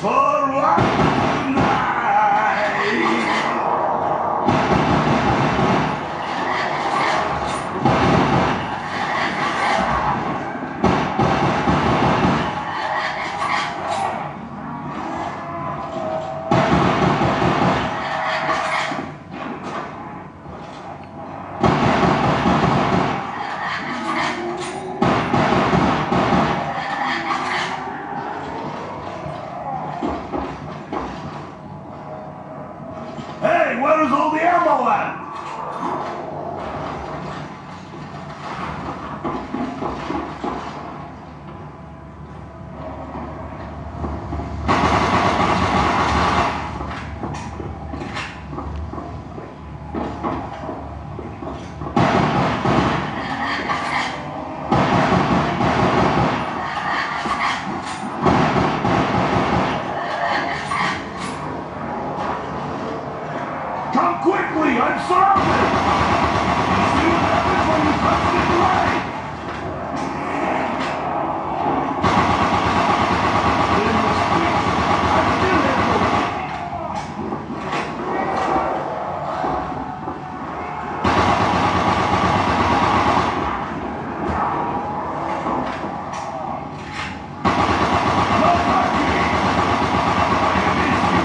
for one night. Hey, where's all the ammo at? Come quickly, I'm surrounded! You see what happens when you touch this light? In the street, I'm still here for no touching! I miss you!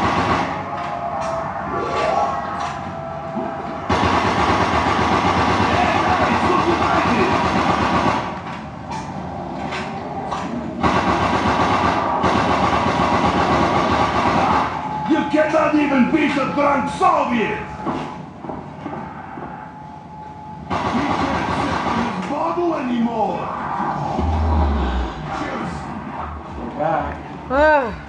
You cannot even beat a drunk Soviet! He can't sip from his bottle anymore! Cheers! Ah.